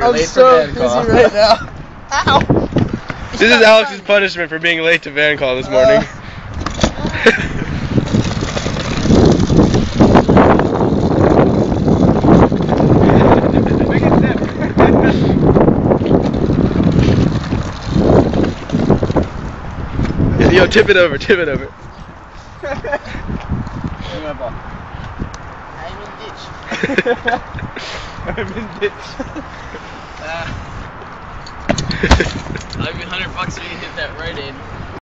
I'm late so for van call. Busy right now. Ow! This is Alex's punishment for being late to van call this morning. Yo, tip it over, tip it over. I'm in ditch. I'm in ditch. I'll give you $100 if you hit that right in.